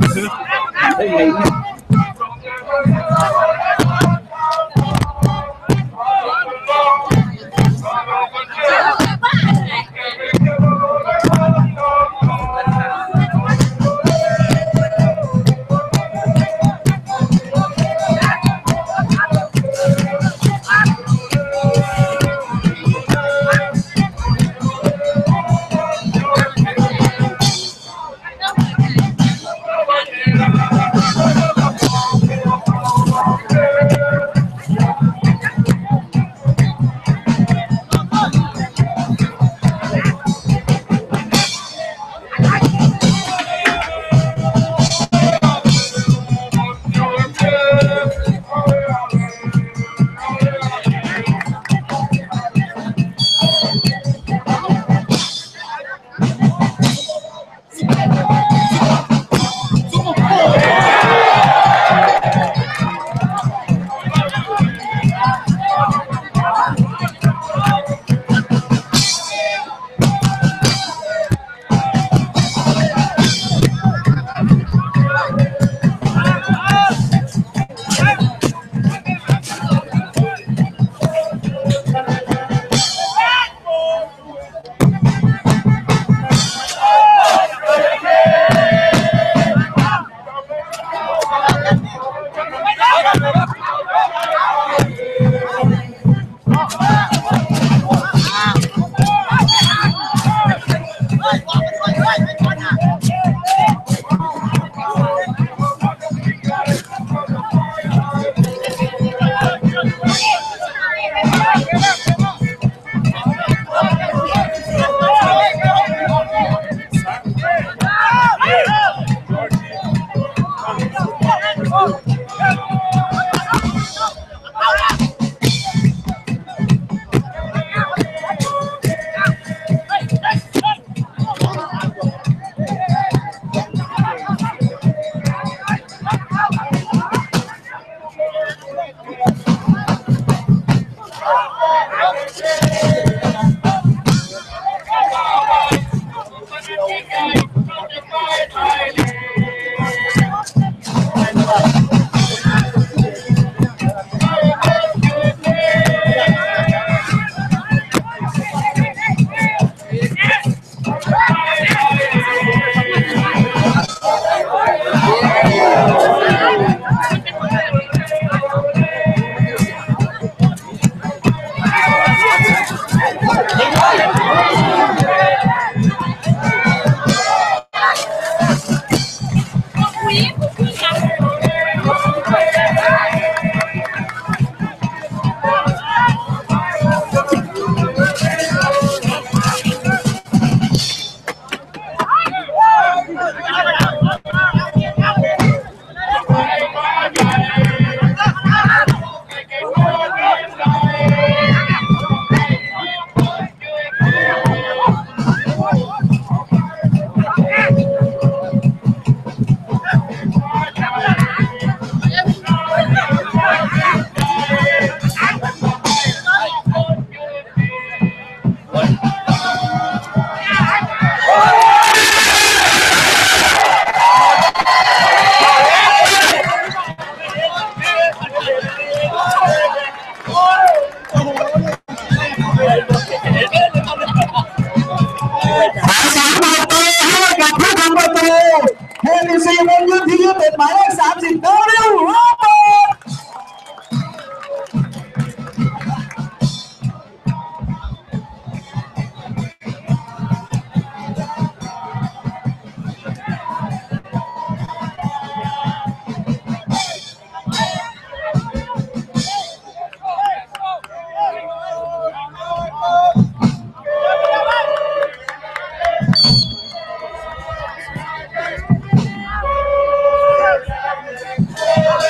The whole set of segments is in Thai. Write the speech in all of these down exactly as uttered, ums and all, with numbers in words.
Thank you.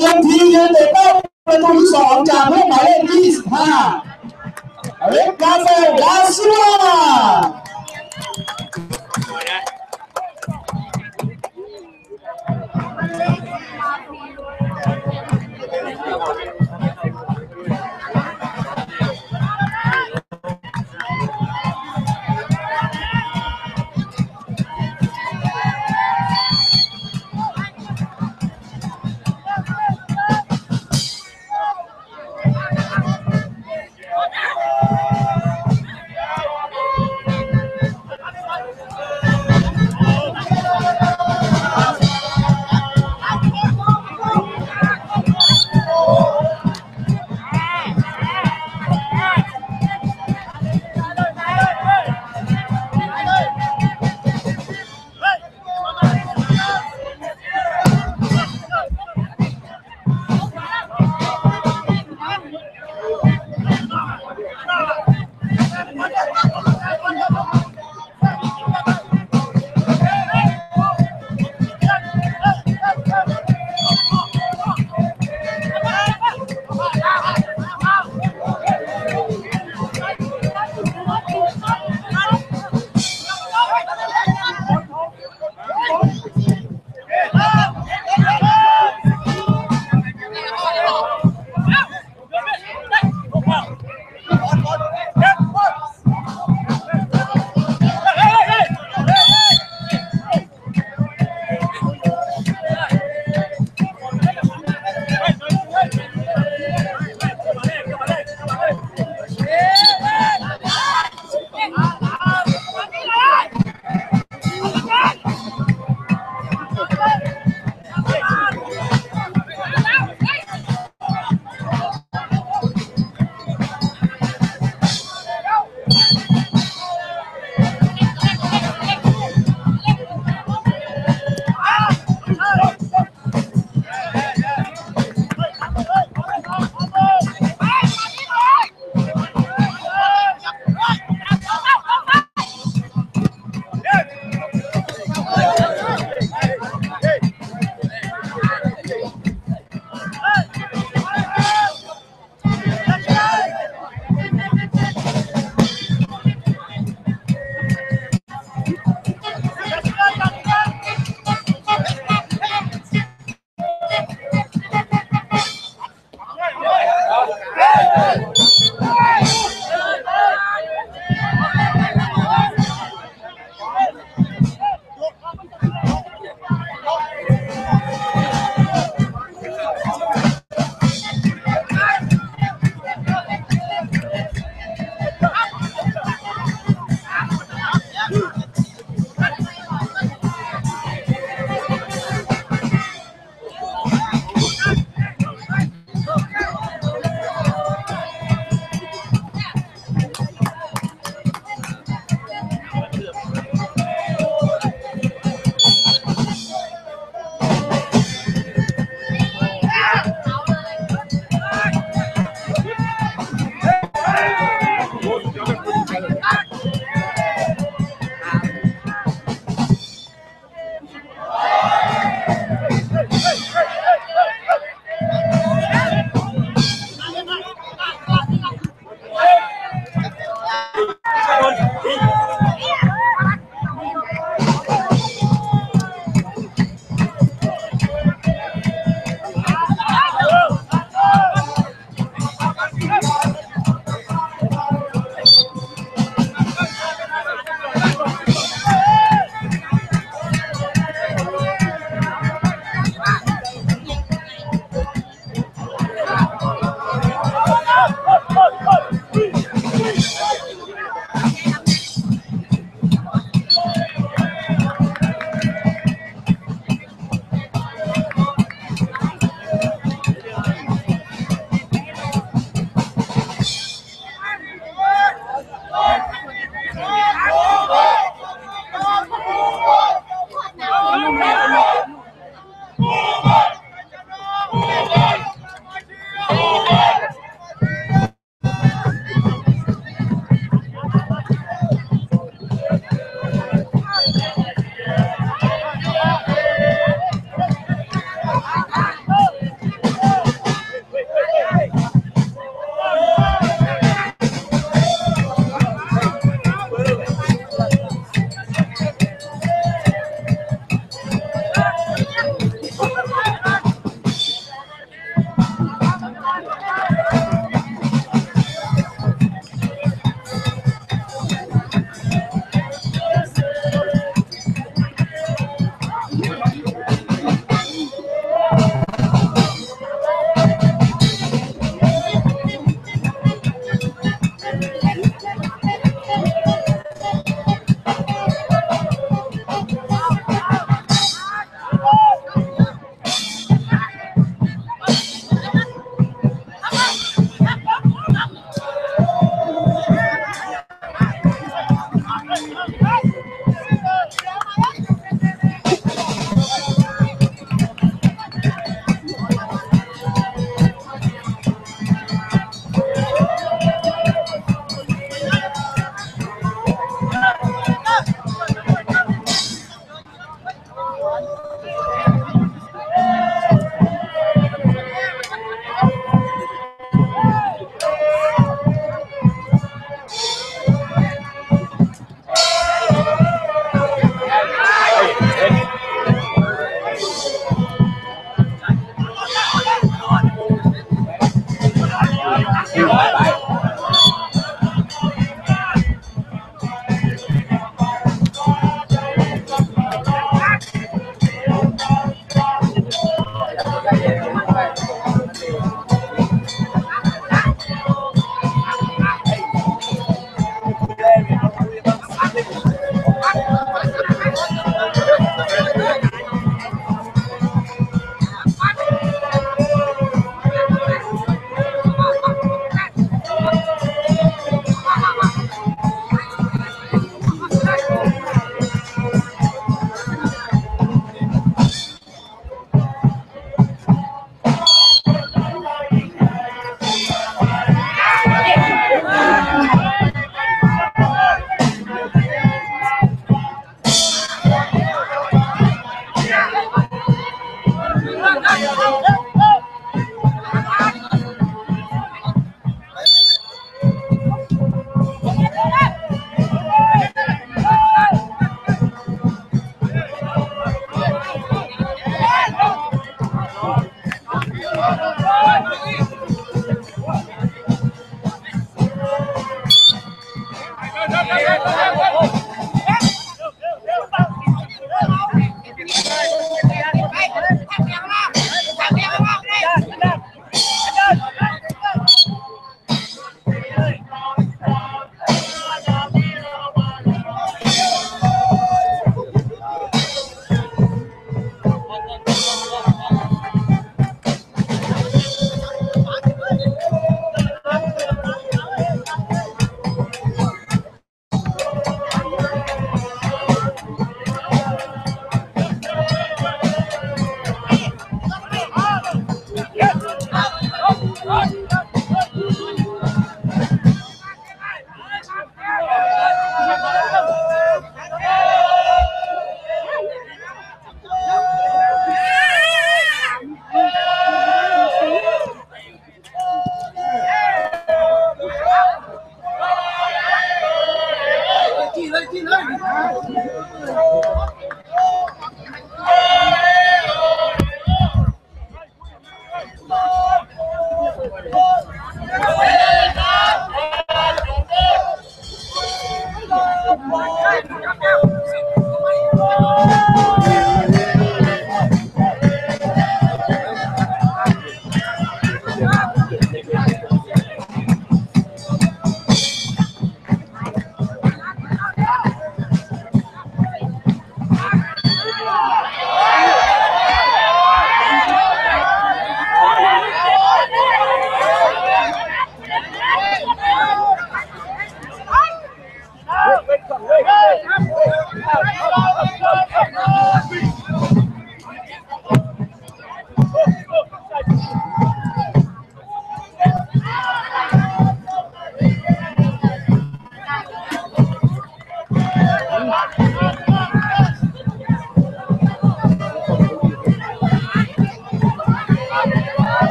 รียมทียืนเตะเป้าประตูที่สองจากผู้หมายเลขยี่สิบห้าอเล็กกาเฟลดาซิลวา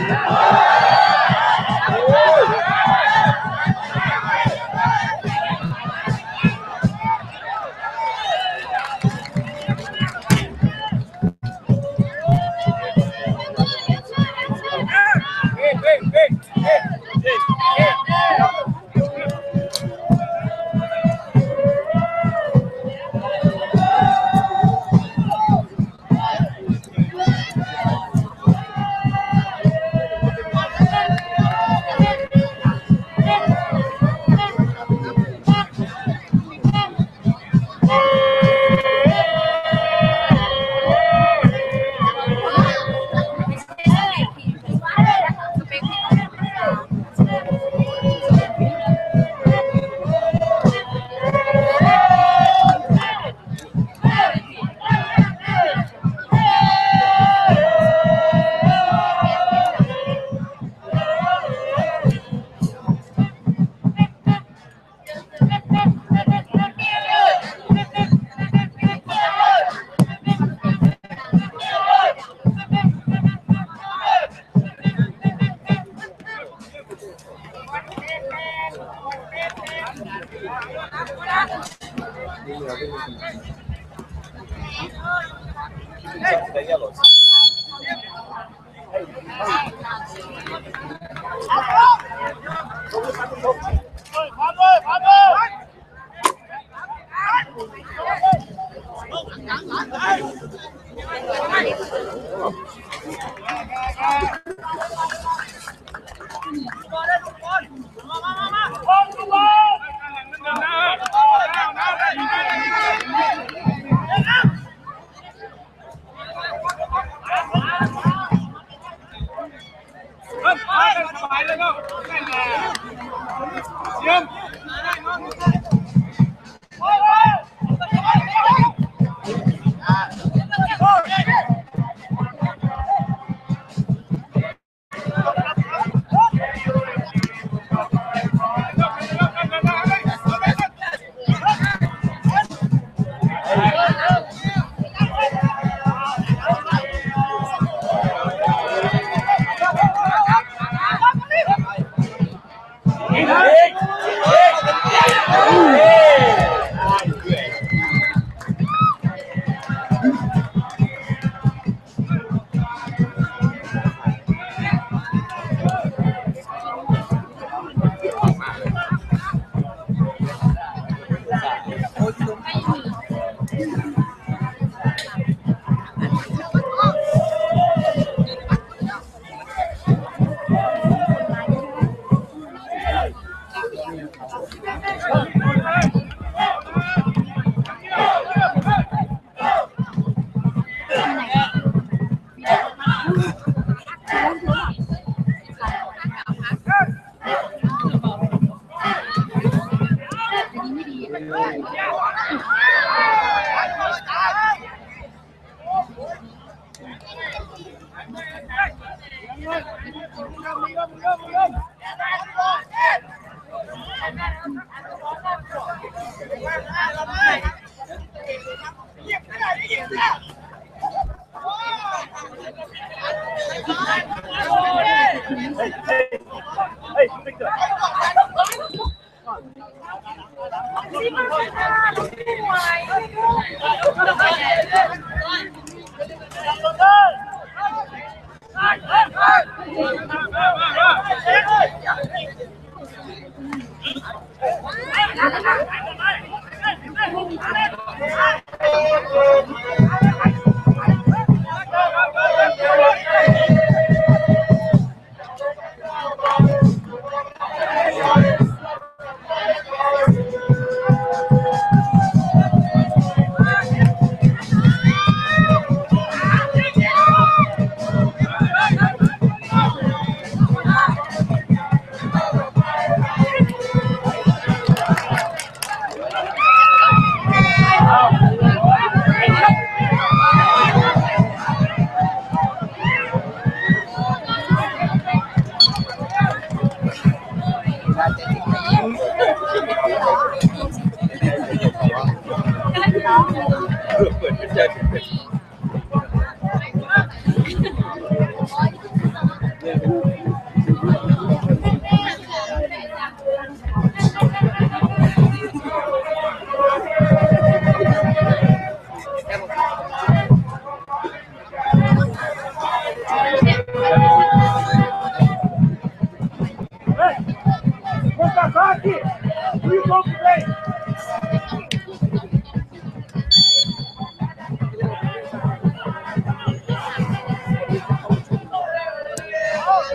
Hey!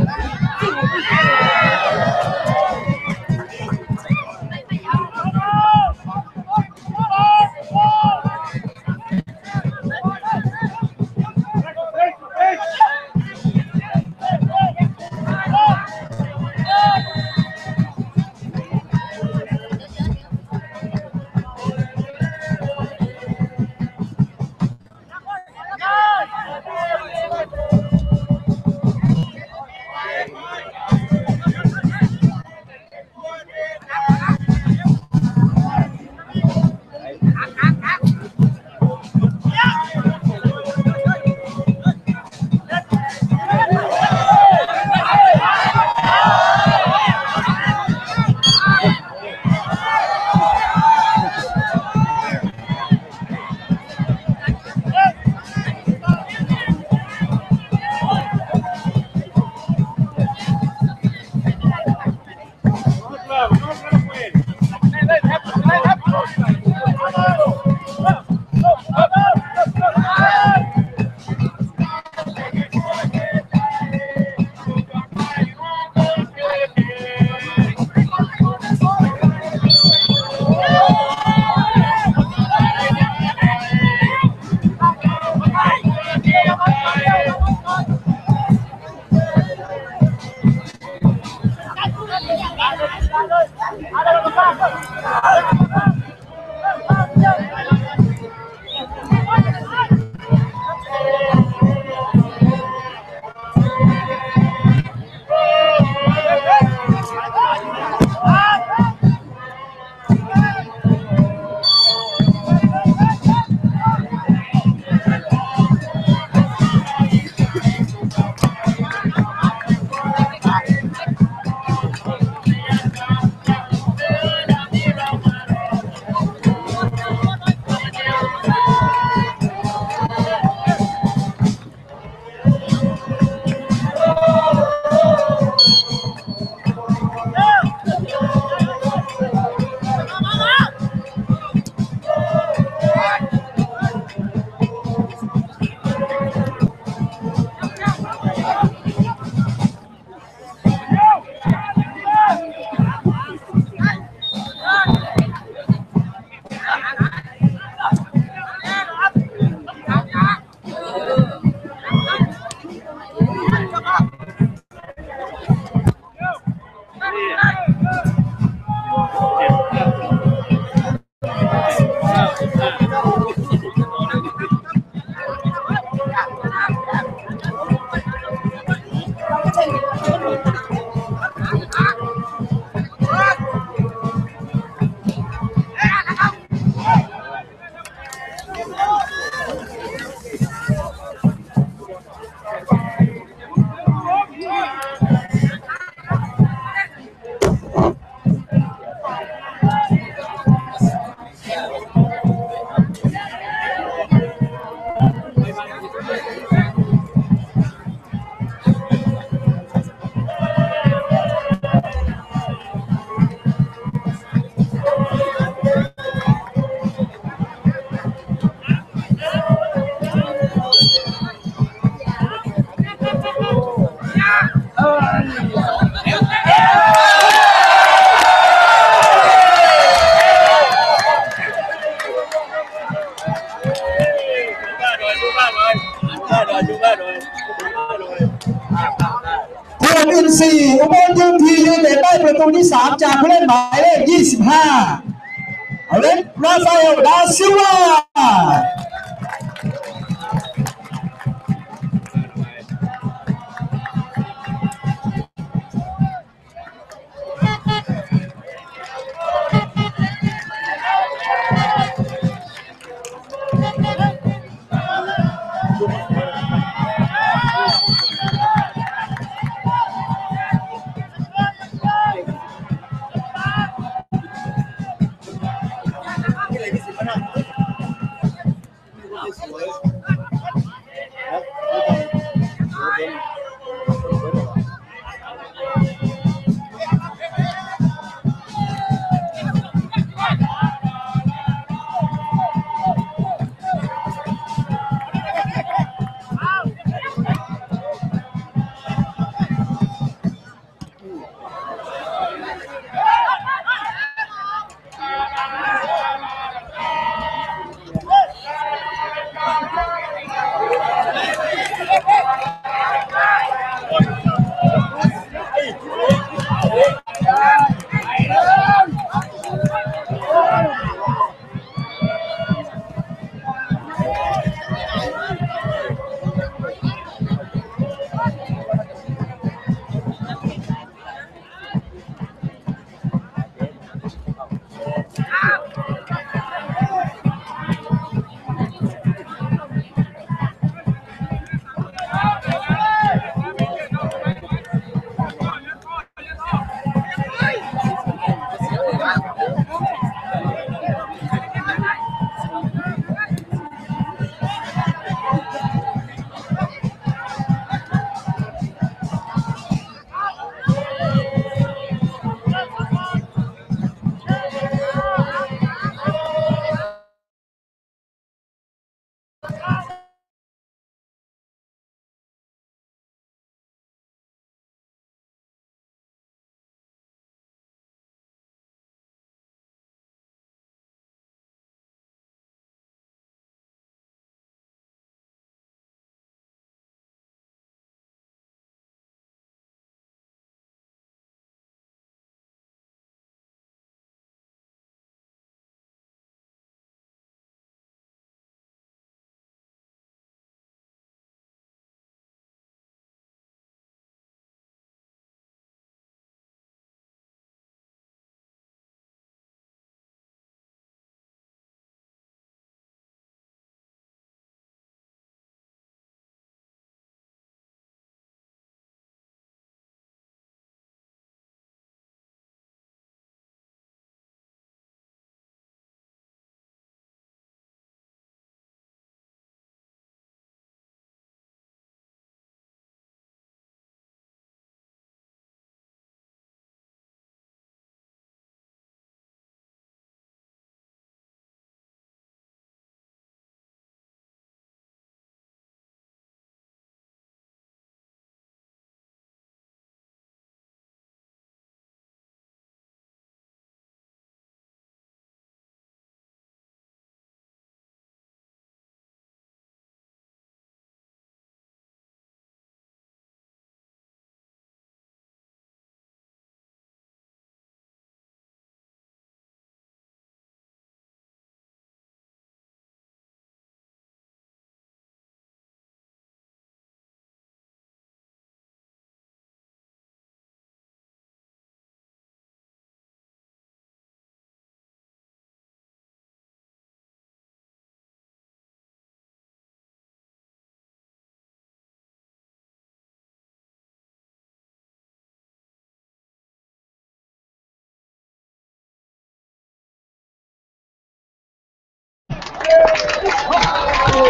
สี่อุบลยูทียูเต็ดได้ประตูที่สามจากผู้เล่นหมายเลขยี่สิบห้าอเล็กราฟาเอลดาซิลวา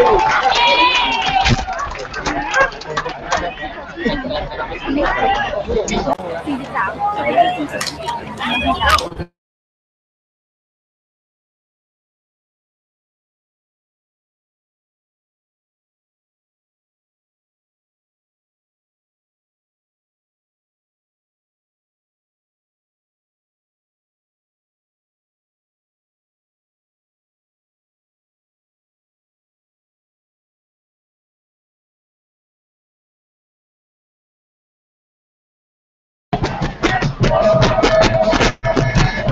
เ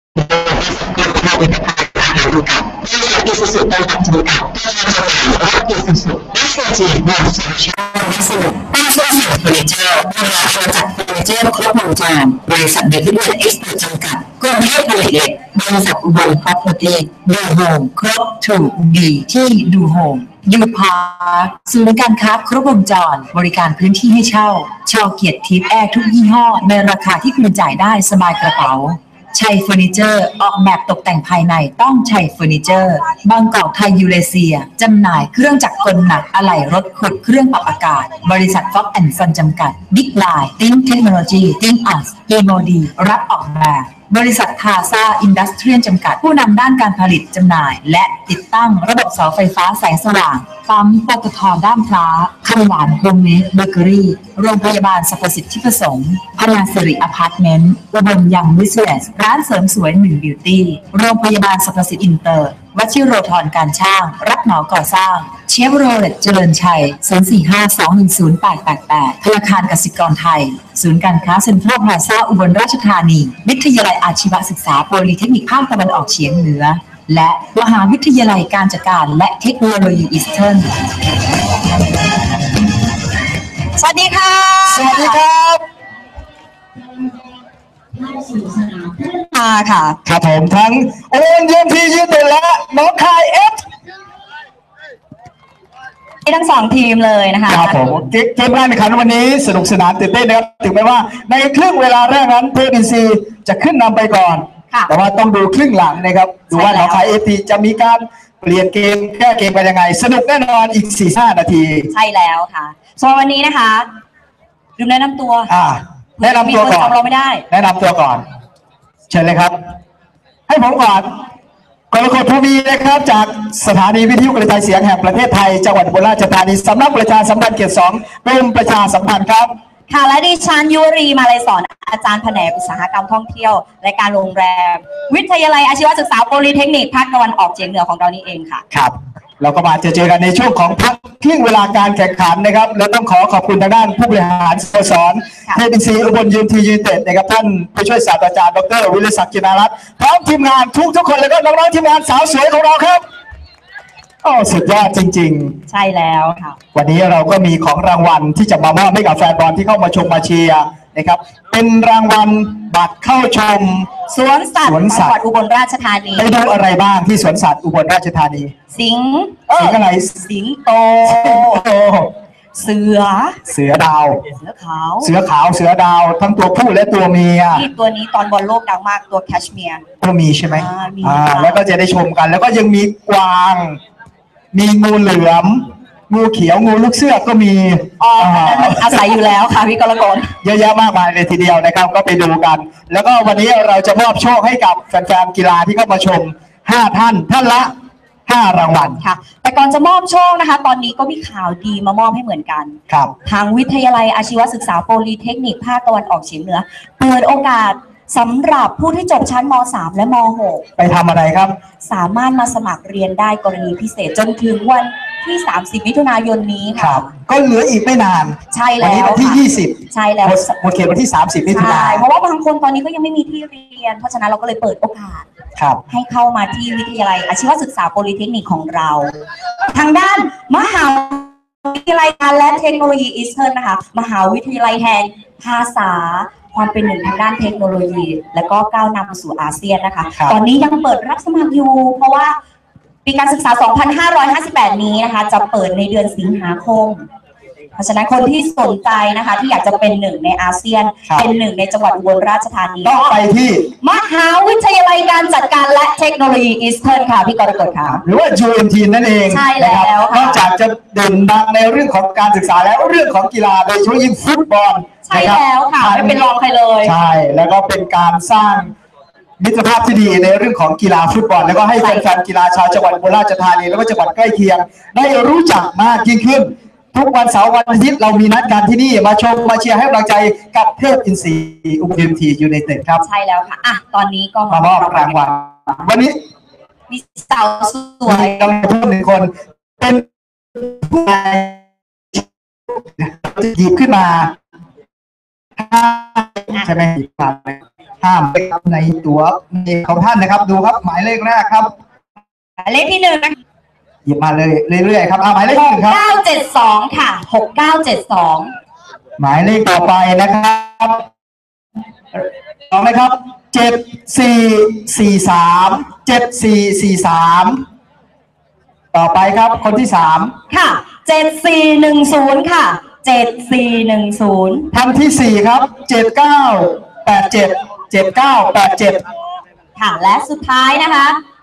ดูกับอีซูซูเป็นแบบดูกับอีซูซูและเซอร์จีบางส่วนช่วยสนุกตั้งชื่อเสียงเฟอร์นิเจอร์บริษัทจัดเฟอร์นิเจอร์ครบวงจรบริษัทเดวิดเอ็กซ์จำกัดกรุงเทพผลิตเล็กบริษัทอุบลพร็อพเพอร์ตี้ดูโฮมครบถูกดีที่ดูโฮมยูพาร์คศูนย์การค้าครบวงจรบริการพื้นที่ให้เช่าเช่าเกียรติทิพย์แอร์ทุกยี่ห้อในราคาที่คุณจ่ายได้สบายกระเป๋าชัยเฟอร์นิเจอร์ออกแบบตกแต่งภายในต้องชัยเฟอร์นิเจอร์บางกอกไทยยูเรเซียจำหน่ายเครื่องจักรกลหนักอะไหล่รถขุดเครื่องปรับอากาศบริษัทฟ็อกแอนด์ซันจำกัดบิ๊กไลน์ติ้งเทคโนโลยีติ้งอัสเอโมดีรับออกแบบบริษัททาซาอินดัสเทรียลจำกัดผู้นำด้านการผลิตจำหน่ายและติดตั้งระบบเสาไฟฟ้าแสงสว่างปั๊มปตท.ด้ามพร้าคำหวานโฮมเมดเบเกอรี่โรงพยาบาลสรรพสิทธิประสงค์พนาสิริอพาร์ตเมนต์อุบลยังวิสเนสร้านเสริมสวยหนึ่งบิวตี้โรงพยาบาลสรรพสิทธิอินเตอร์วชิโรธรการช่างรับเหมาก่อสร้างเชฟโรเลตเจริญชัย ศูนย์ สี่ ห้า สอง หนึ่ง ศูนย์ แปด แปด แปด ธนาคารกสิกรไทยศูนย์การค้าเซ็นทรัลพลาซ่าอุบลราชธานีวิทยาลัยอาชีวศึกษาโพลีเทคนิคภาคตะวันออกเฉียงเหนือและมหาวิทยาลัยการจัดการและเทคโนโลยีอีสเทิร์นสวัสดีค่ะสวัสดีครับค่ะค่ะครับผมทั้งโอนเยี่ยมทียืนเด่นและน้องคายเอฟทั้งสองทีมเลยนะคะครับผมเกมแรกในครั้งวันนี้สนุกสนานตื่นเต้นนะครับถึงแม้ว่าในครึ่งเวลาแรกนั้นเพชรอินทรีย์จะขึ้นนำไปก่อนแต่ว่าต้องดูครึ่งหลังนะครับดูว่าน้องคายเอฟทีจะมีการเปลี่ยนเกมแก้เกมไปยังไงสนุกแน่นอนอีก สี่สิบห้า นาทีใช่แล้วค่ะส่วนวันนี้นะคะลืมแนะนำตัวอ่าแนะนำตัวก่อนเราไม่ได้แนะนำตัวก่อนเชิญเลยครับให้ผมก่อนกรกฎภูมินะครับจากสถานีวิทยุกระจายเสียงแห่งประเทศไทยจังหวัดอุบลราชธานีสำนักประชาสัมพันธ์เขตสองกรมประชาสัมพันธ์ครับค่ะและดิฉันยุรีมาลัยสอนอาจารย์แผนกอุตสาหกรรมท่องเที่ยวและการโรงแรมวิทยาลัยอาชีวศึกษาโพลีเทคนิคภาคตะวันออกเฉียงเหนือของเรานี่เองค่ะครับเราก็มาเจอเจอกันในช่วงของพักครึ่งเวลาการแข่งขันนะครับและต้องขอขอบคุณทางด้านผู้บริหารสโมสรเทพอินทรีย์อุบลยูนทียูเต็ดนะครับท่านผู้ช่วยศาสตราจารย์ดรวิริศักดิ์จินารัตน์พร้อมทีมงานทุกทุกคนแล้วก็น้องๆทีมงานสาวสวยของเราครับโอ้สุดยอดจริงๆใช่แล้วค่ะวันนี้เราก็มีของรางวัลที่จะมามอบให้กับแฟนบอลที่เข้ามาชมมาเชียร์นะครับเป็นรางวัลบัตรเข้าชมสวนสัตว์จังหวัดอุบลราชธานีไปดูอะไรบ้างที่สวนสัตว์อุบลราชธานีสิงสิงอะไรสิงโตเสือเสือดาวเสือขาวเสือขาวเสือดาวทั้งตัวผู้และตัวเมียที่ตัวนี้ตอนบอลโลกดังมากตัวแคชเมียร์ตัวมีใช่ไหมอ่าแล้วก็จะได้ชมกันแล้วก็ยังมีกวางมีงูเหลือมงูเขียวงูลูกเสือก็มีอ๋ออาศัยอยู่แล้วค่ะพี่กรกฎเยอะแยะมากมายเลยทีเดียวนะครับก็ไปดูกันแล้วก็วันนี้เราจะมอบโชคให้กับแฟนๆกีฬาที่เข้ามาชมห้าท่านท่านละห้ารางวัลค่ะแต่ก่อนจะมอบโชคนะคะตอนนี้ก็มีข่าวดีมามอบให้เหมือนกันครับทางวิทยาลัยอาชีวศึกษาโพลีเทคนิคภาคตะวันออกเฉียงเหนือเปิดโอกาสสำหรับผู้ที่จบชั้นม สาม และม หกไปทำอะไรครับสามารถมาสมัครเรียนได้กรณีพิเศษจนถึงวันที่สามสิบมิถุนายนนี้ค่ะก็เหลืออีกไม่นานใช่แล้ววันนี้วันที่ยี่สิบใช่แล้วหมดเขตวันที่สามสิบมิถุนายนเพราะว่าบางคนตอนนี้ก็ยังไม่มีที่เรียนเพราะฉะนั้นเราก็เลยเปิดโอกาสให้เข้ามาที่วิทยาลัยอาชีวศึกษาโพลีเทคนิคของเราทางด้านมหาวิทยาลัยการและเทคโนโลยีอีสเทิร์นนะคะมหาวิทยาลัยแห่งภาษาความเป็นหนึ่งทางด้านเทคโนโลยีและก็ก้าวนำสู่อาเซียนนะคะตอนนี้ยังเปิดรับสมัครอยู่เพราะว่าปีการศึกษา สองพันห้าร้อยห้าสิบแปด นี้นะคะจะเปิดในเดือนสิงหาคมเพราะฉะนั้นคนที่สนใจนะคะที่อยากจะเป็นหนึ่งในอาเซียนเป็นหนึ่งในจังหวัดอุบลราชธานีต้องไปที่มหาวิทยาลัยการจัดการและเทคโนโลยีอีสเทิร์นค่ะพี่กรกฎค่ะหรือว่า ยู เอ็ม ที นั่นเองใช่แล้วนอกจากจะเด่นดังในเรื่องของการศึกษาแล้วเรื่องของกีฬาโดยเฉพาะยิ่งฟุตบอลใช่แล้วค่ะไม่เป็นรองใครเลยใช่แล้วก็เป็นการสร้างมิตรภาพที่ดีในเรื่องของกีฬาฟุตบอลแล้วก็ให้แฟนๆกีฬาชาวจังหวัดอุบลราชธานีแล้วก็จังหวัดใกล้เคียงได้รู้จักมากยิ่งขึ้นทุกวันเสาร์วันอาทิตย์เรามีนัดกันที่นี่มาชมมาเชียร์ให้กำลังใจกับเทพอินทรีย์อุบลทียูไนเต็ดครับใช่แล้วค่ะอ่ะตอนนี้ก็มามอบรางวัลวันนี้มีสาวสวยกำลังพูดหนึ่งคนเป็นผู้ชายหยิบขึ้นมาใช่ไหมครับห้ามนะครับในตัวของท่านนะครับดูครับหมายเลขแรกครับหมายเลขที่หนึ่งนะหยิบมาเลยเรื่อยๆครับหมายเลขที่หนึ่งครับเก้าเจ็ดสองค่ะหกเก้าเจ็ดสองหมายเลขต่อไปนะครับต่อไปครับเจ็ดสี่สี่สามเจ็ดสี่สี่สามต่อไปครับคนที่สามค่ะเจ็ดสี่หนึ่งศูนย์ค่ะเจ็ดสี่หนึ่งศูนย์ท่านที่สี่ครับเจ็ดเก้าแปดเจ็ดเจ็ดเก้าแปดเจ็ดค่ะและสุดท้ายนะคะ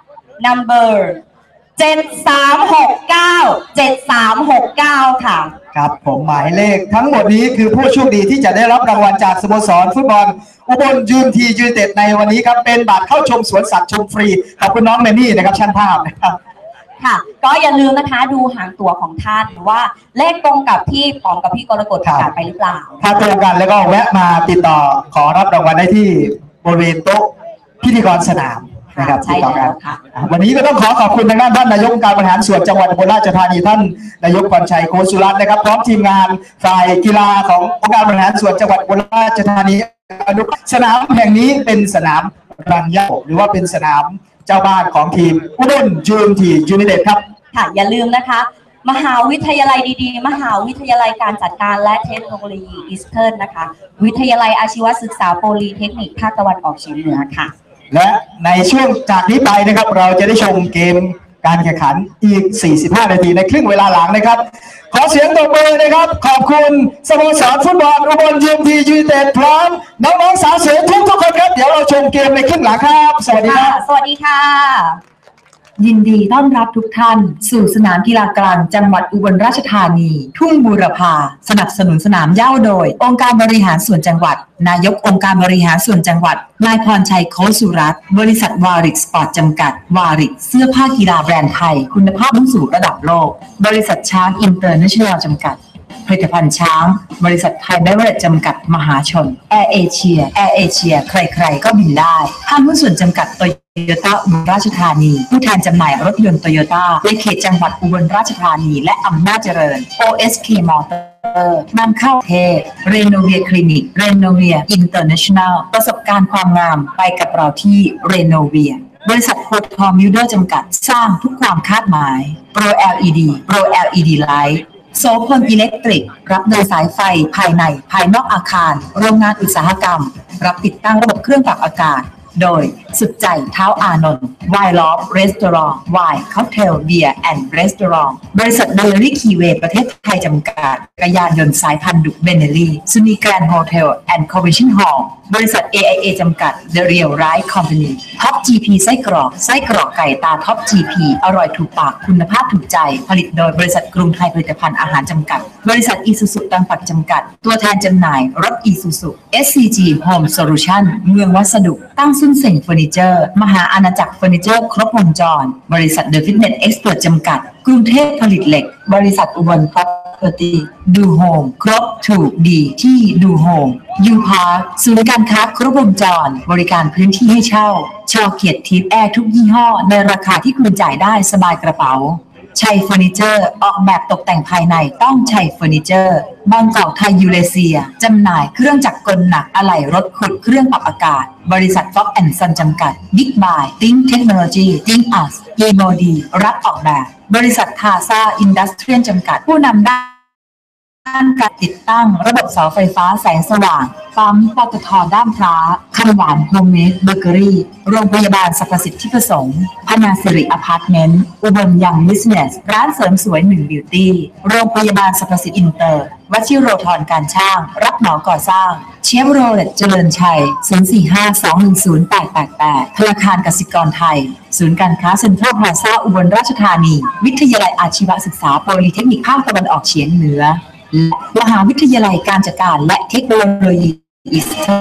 number เจ็ดสามหกเก้าเจ็ดสามหกเก้าค่ะครับผมหมายเลขทั้งหมดนี้คือผู้โชคดีที่จะได้รับรางวัลจากสโมสรฟุตบอลอุบลยูนทียูไนเต็ดในวันนี้ครับเป็นบัตรเข้าชมสวนสัตว์ชมฟรีขอบคุณน้องแมนนี่นะครับช่างภาพนะครับค่ะก็อย่าลืมนะคะดูหางตั๋วของท่านว่าเลขตรงกับที่ปอมกับพี่กรกฎประกาศไปหรือเปล่าถ้าตรงกันแล้วก็แวะมาติดต่อขอรับรางวัลได้ที่บริเวณโต๊ะพิธีกรสนามนะครับใช่แล้วค่ะวันนี้ก็ต้องขอขอบคุณทางด้านท่านนายกองค์การบริหารส่วนจังหวัดอุบลราชธานีท่านนายกพรชัยโคสุรัตน์นะครับพร้อมทีมงานฝ่ายกีฬาขององค์การบริหารส่วนจังหวัดอุบลราชธานีอนุสนามแห่งนี้เป็นสนามรังเย้าหรือว่าเป็นสนามเจ้าบ้านของทีมอุบลยูนทียูไนเต็ดครับค่ะอย่าลืมนะคะมหาวิทยาลัยดีๆมหาวิทยาลัยการจัดการและเทคโนโลยีอีสเทิร์นนะคะวิทยาลัยอาชีวศึกษาโพลีเทคนิคภาคตะวันออกเฉียงเหนือค่ะและในช่วงจากนี้ไปนะครับเราจะได้ชมเกมการแข่งขันอีกสี่สิบห้านาทีในครึ่งเวลาหลังนะครับขอเสียงตบมือนะครับขอบคุณสโมสรฟุตบอลอุบลยูนทียูไนเต็ดพร้อมน้องๆสาวสวยทุกทุกคนครับเดี๋ยวเราชมเกมในครึ่งหลังครับสวัสดีครับสวัสดีค่ะยินดีต้อนรับทุกท่านสู่สนามกีฬากลางจังหวัดอุบลราชธานีทุ่งบูรพาสนับสนุนสนามเหย้าโดยองค์การบริหารส่วนจังหวัดนายกองค์การบริหารส่วนจังหวัดนายพรชัยโคสุรัตน์บริษัทวาริกสปอร์ตจำกัดวาริกเสื้อผ้ากีฬาแบรนด์ไทยคุณภาพมุ่งสู่ระดับโลกบริษัทช้างอินเตอร์เนชั่นแนลจำกัดผลิตภัณฑ์ช้างบริษัทไทยเบเวอเรจจำกัดมหาชนแอร์เอเชียแอร์เอเชียใครๆก็บินได้ห้างหุ้นส่วนจำกัดโตโยต้าอุบลราชธานีผู้แทนจำหน่ายรถยนต์โตโยต้าในเขตจังหวัดอุบลราชธานีและอำนาจเจริญ โอ เอส เค Motor นำเข้าเทเรโนเวียคลินิกเรโนเวียอินเตอร์เนชั่นแนลประสบการณ์ความงามไปกับเราที่เรโนเวียบริษัทโพธิ์ทองมิลเลอร์จำกัดสร้างทุกความคาดหมาย Pro แอล อี ดี Pro แอล อี ดี Lightโสพลอิเล็กทริกรับเดินสายไฟภายในภายนอกอาคารโรงงานอุตสาหกรรมรับติดตั้งระบบเครื่องปรับอากาศโดยสุดใจเท้าอานนท์วายล็อบรีสตอรองวายค็อกเทลเบียร์แอนด์รีสตอรองบริษัทเบลลี่คีเวย์ประเทศไทยจำกัดจักรยานยนต์สายพันธุ์ดุเบเนลี่ซูนีแกรนด์โฮเทลแอนด์คอนเวนชั่นฮอลล์บริษัท เอ ไอ เอ จำกัด The Real Right Company ท็อป จี พี ไส้กรอกไส้กรอกไก่ตาท็อป จี พี อร่อยถูกปากคุณภาพถูกใจผลิตโดยบริษัทกรุงไทยผลิตภัณฑ์อาหารจำกัดบริษัทอีซูซุตังปัดจำกัดตัวแทนจำหน่ายรถอีซูซุ เอส ซี จี Home Solution เมืองวัสดุตั้งซุ่นเส็งเฟอร์นิเจอร์มหาอาณาจักรเฟอร์นิเจอร์ครบวงจรบริษัท The Fitness Expert จำกัดกรุงเทพผลิตเหล็กบริษัทอุบล Property ดูโฮมครบถูกดีที่ดูโฮมยูพาร์คศูนย์การค้าครบวงจรบริการพื้นที่ให้เช่าชอเกียรติทิพย์แอร์ทุกยี่ห้อในราคาที่คุณจ่ายได้สบายกระเป๋าชัยเฟอร์นิเจอร์ออกแบบตกแต่งภายในต้องชัยเฟอร์นิเจอร์บางกอกไทยยูเลเซียจำหน่ายเครื่องจักรกลหนักอะไหล่รถขุดเครื่องปรับอากาศบริษัท Fox แอนด์ Son จำกัด Big Buy Think Technology Think Us อี โม ดี รับออกแบบบริษัททาซ่าอินดัสเทรียลจำกัดผู้นำด้านการติดตั้งระบบเสาไฟฟ้าแสงสว่างปั๊มปตท.ด้ามพร้าขนมหวานโฮมเมดเบเกอรี่โรงพยาบาลสรรพสิทธิประสงค์พนาสิริอพาร์ตเมนต์อุบลยังบิสเนสร้านเสริมสวยหนึ่งบิวตี้โรงพยาบาลสรรพสิทธิอินเตอร์วชิโรธรการช่างรับเหมาก่อสร้างเชฟโรเลตเจริญชัยศูนย์ สี่ ห้า สอง หนึ่ง ศูนย์ แปด แปด แปดธนาคารกสิกรไทยศูนย์การค้าเซ็นทรัลพลาซ่าอุบลราชธานีวิทยาลัยอาชีวศึกษาโพลีเทคนิคภาคตะวันออกเฉียงเหนือและมหาวิทยาลัยการจัดการและเทคโนโลยีอีสเทิร์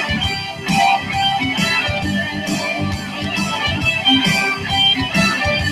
น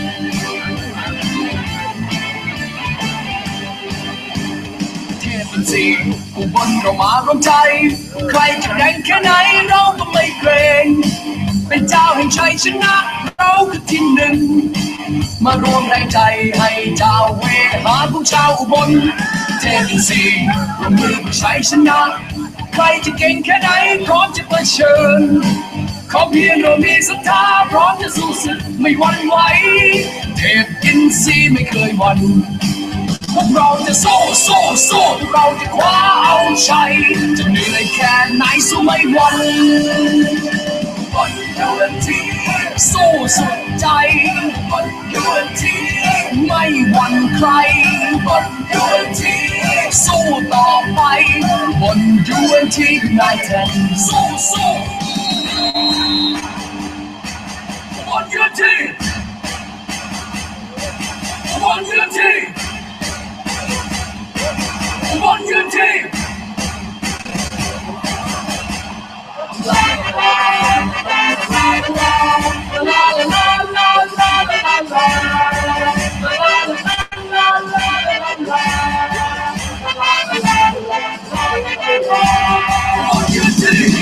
ใครจะแรงแค่ไหนเราก็ไม่เกรงเป็นเจ้าแห่งชัยชนะเราคือที่หนึ่งมารวมแรงใจให้เจ้าเวหาของชาวอุบลเทพอินทรีย์ร่วมมือเพื่อชัยชนะใครจะเก่งแค่ไหนพร้อมจะเผชิญขอเพียงเรามีศรัทธาพร้อมจะสู้ศึกไม่หวั่นไหวเทพอินทรีย์ไม่เคยหวั่นพวกเราจะสู้สู้สู้พวกเราจะคว้าเอาชัยจะเหนื่อยแค่ไหนสู้ไม่หวั่นบนยูเอ็นทีสู้สุดใจบนยูเอ็นทีไม่หวั่นใครบนยูเอ็นทีสู้ต่อไปบนยูเอ็นทีนายแทนสู้สู้บนยูเอ็นทีบนยูเอ็นทีOne good team. One good team.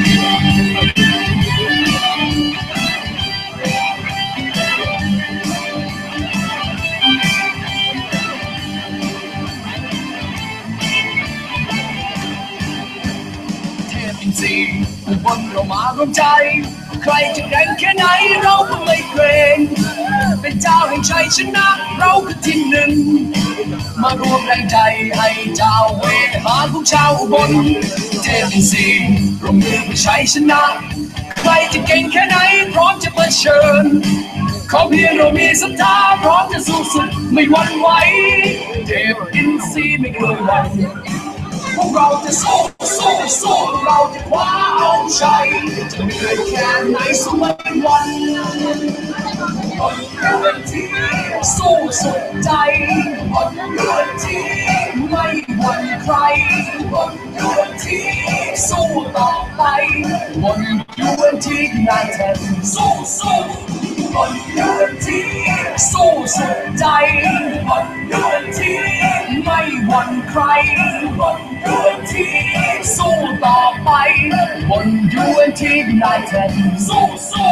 อุบลเรามาร่วมใจใครจะแรงแค่ไหนเราก็ไม่เกรงเป็นเจ้าแห่งชัยชนะเราคือที่หนึ่งมารวมแรงใจให้เจ้าเวหาของชาวอุบลเทพอินทรีย์ร่วมมือเพื่อชัยชนะใครจะเก่งแค่ไหนพร้อมจะเผชิญขอเพียงเรามีศรัทธาพร้อมจะสู้ศึกไม่หวั่นไหวเทพอินทรีย์ไม่เคยหวั่นพวกเราจะสู้สู้สู้เราจะคว้าเอาชัยจะเหนื่อยแค่ไหนสู้ไม่หวั่นบนยูเอ็นทีสู้สุดใจบนยูเอ็นทีไม่หวั่นใครบนยูเอ็นทีสู้ต่อไปบนยูเอ็นทีนายแทนสู้สู้บนยูเอ็นทีสู้สุดใจบนยูเอ็นทีไม่หวั่นใครบนยูเอ็นทีสู้ต่อไปบนยูเอ็นทีนายแทนสู้สู้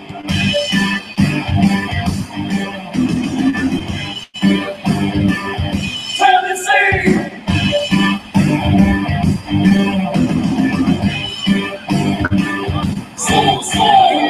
เทนเนสซีสู้สู้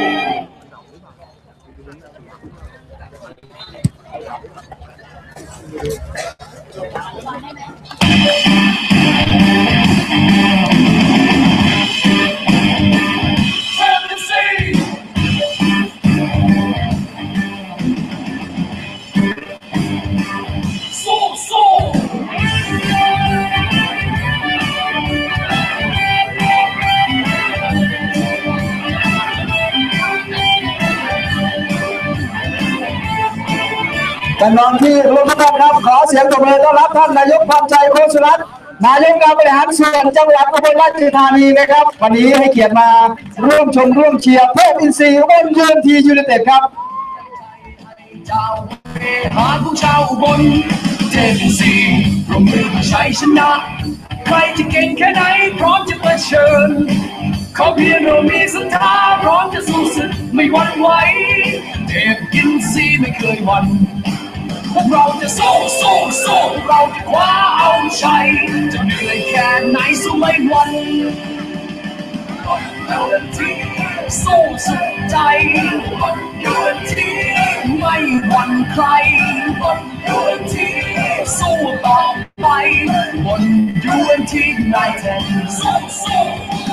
ท่านน้องที่ร่วมทุกท่านครับขอเสียงตบมือต้อนรับท่านนายกพรชัยโคสุรัตน์นายกการบริหารส่วนจังหวัดอุบลราชธานีนะครับวันนี้ให้เกียรติมาร่วมชมร่วมเชียร์เทพอินทรีย์อุบลยูเอ็นทียูไนเต็ดครับเจ้าเวหาของชาวอุบลเทพอินทรีย์ร่วมมือเพื่อชัยชนะใครจะเก่งแค่ไหนพร้อมจะเผชิญขอเพียงเรามีศรัทธาพร้อมจะสู้ศึกไม่หวั่นไหวเทพอินทรีย์ไม่เคยหวั่นพวกเราจะสู้สู้สู้พวกเราจะคว้าเอาชัยจะเหนื่อยแค่ไหนสู้ไม่หวั่นบนยูเอ็นทีสู้สุดใจบนยูเอ็นทีไม่หวั่นใครบนยูเอ็นทีสู้ต่อไปบนยูเอ็นทีนายแทนสู้สู้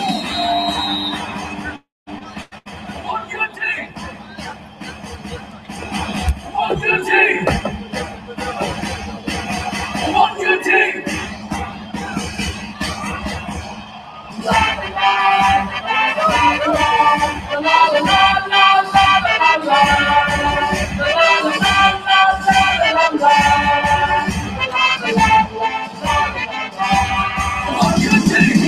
บนยูเอ็นทีบนยูเอ็นทีOne good team. One good team.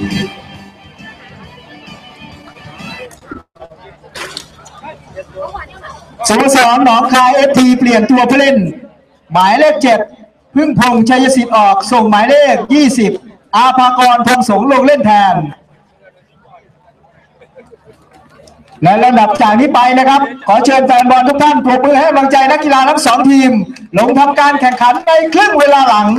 สโมสรหนองคายเอฟทีเปลี่ยนตัวผู้เล่นหมายเลขเจ็ดพึ่งพงษ์ชัยสิทธิ์ออกส่งหมายเลขยี่สิบอาภากรพงษ์สงฆ์ลงเล่นแทนและลำดับจากนี้ไปนะครับขอเชิญแฟนบอลทุกท่านปรบมือให้กำลังใจนักกีฬาทั้งสองทีมลงทำการแข่งขันในครึ่งเวลาหลัง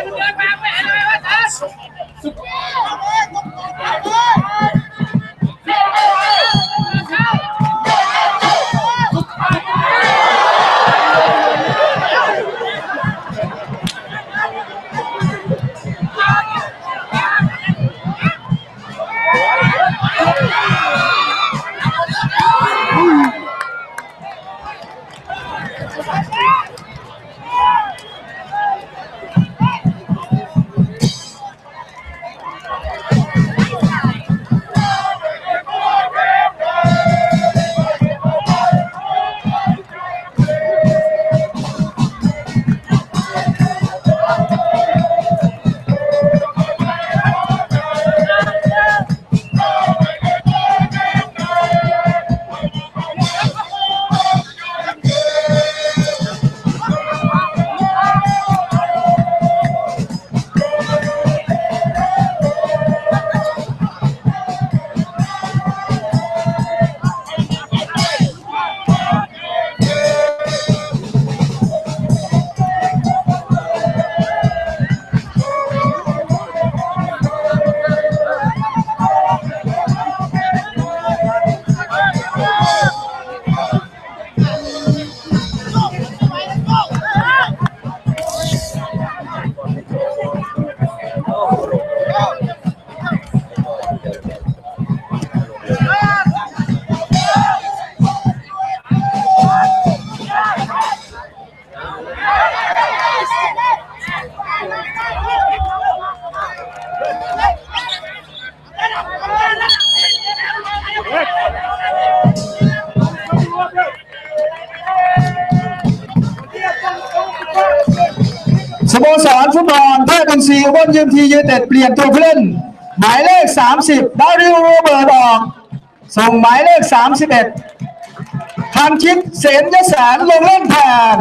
สโมสรฟุตบอลเทพอินทรีย์อุบลยูไนทียูไนเต็ดเปลี่ยนตัวผู้เล่นหมายเลขสามสิบดาริลโรเบิร์ตออกส่งหมายเลขสามสิบเอ็ดทันชิตเสนยแสนลงเล่นแทน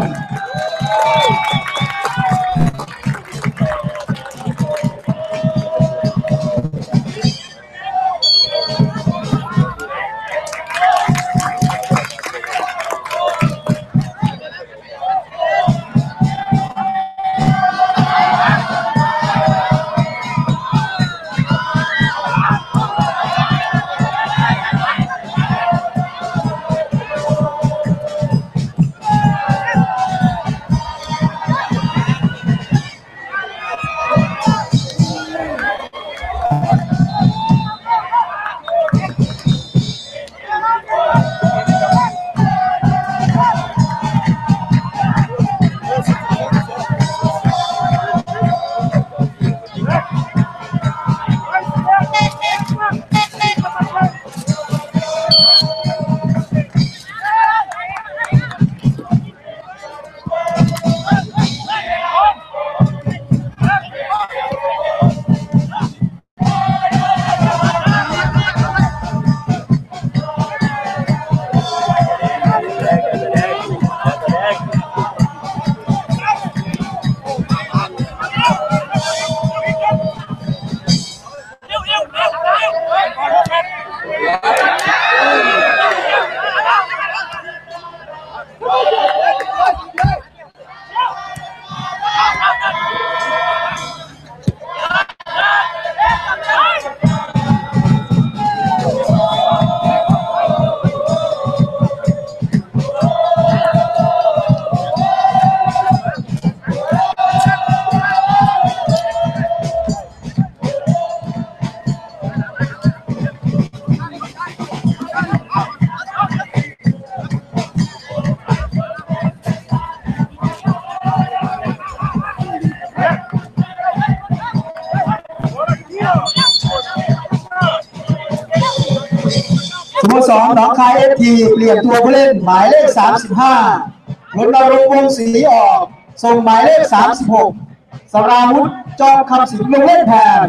สโมสรหนองคายเอฟทีเปลี่ยนตัวผู้เล่นหมายเลขสามสิบห้ารณรงค์วงศรีออกส่งหมายเลขสามสิบหกสราวุธจอมคำสิงห์ลงเล่นแทน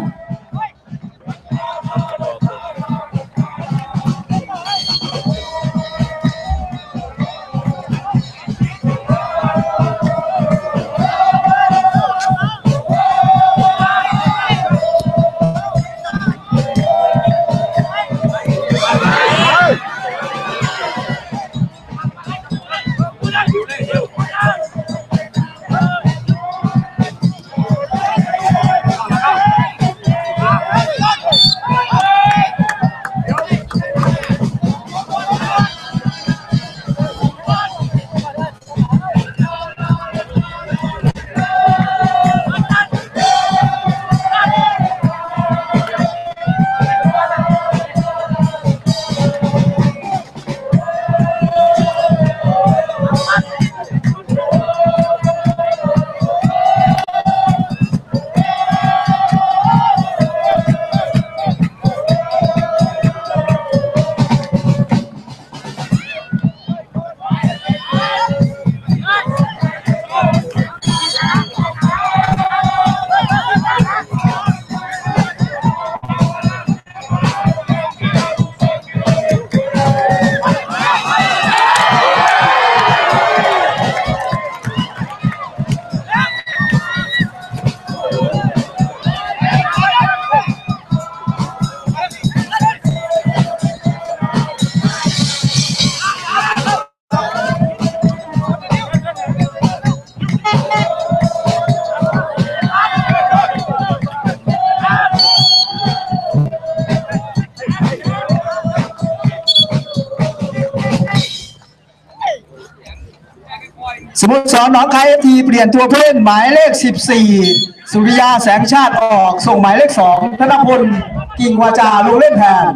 โมสรหนองคายเอฟทีเปลี่ยนตัวผู้เล่นหมายเลขสิบสี่สุริยาแสงชาติออกส่งหมายเลขสองธนพลกิ่งวาจาลงเล่นแทน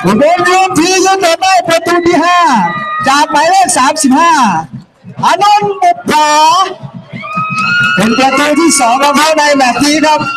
อุบลยูทียูไนเต็ดได้ประตูที่ห้าจากหมายเลขสามสิบห้าอานนท์บุปผาเป็นประตูที่สองของเขาในแมตช์นี้ครับ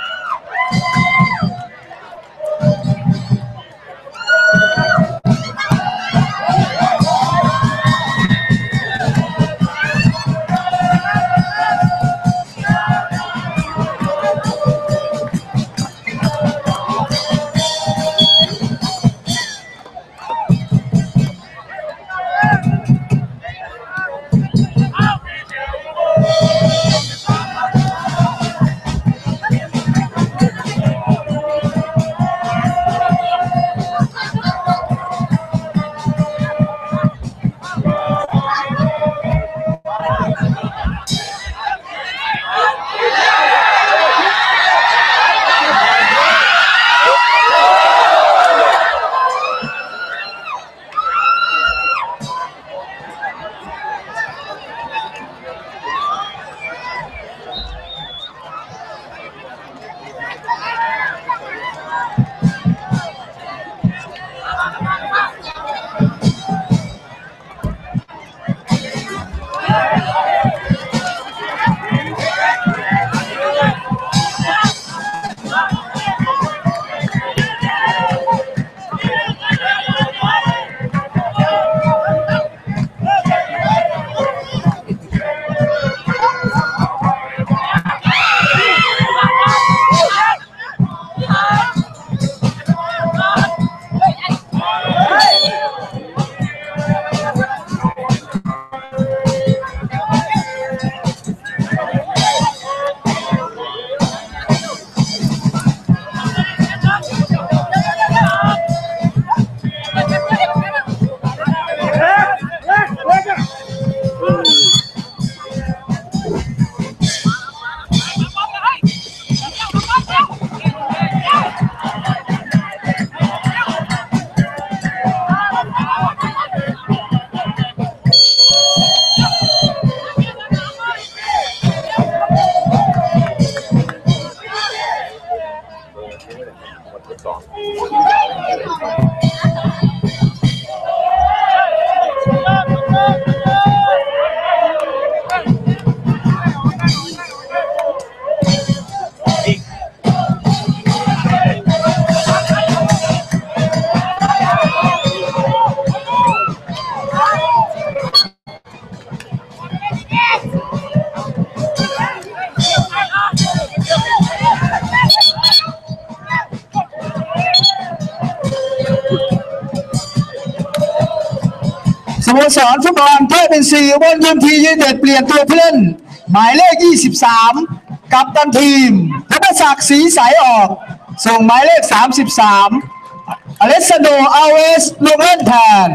สโมสรฟุตบอลเทพเป็นสี่อุบลยูทียูไนเต็ดเปลี่ยนตัวผู้เล่นหมายเลขยี่สิบสามกัปตันทีมธนศักดิ์ศรีใสออกส่งหมายเลขสามสิบสามอเลสซานโดอัลเวสลงเล่นแทน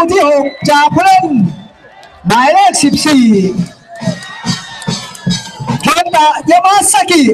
ที่หกจากผู้เล่นหมายเลขสิบสี่เคนตะยามาซากิ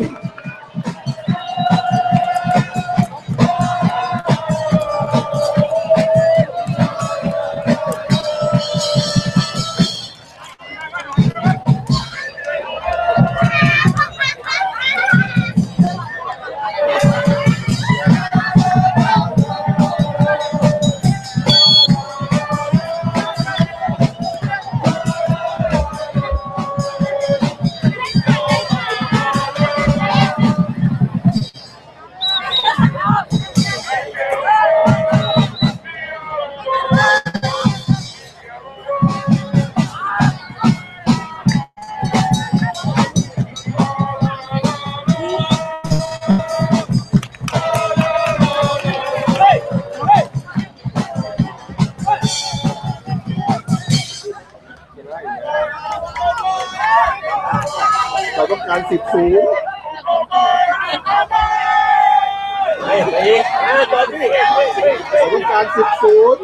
เราต้องการสิบศูนย์เราต้องการสิบศูนย์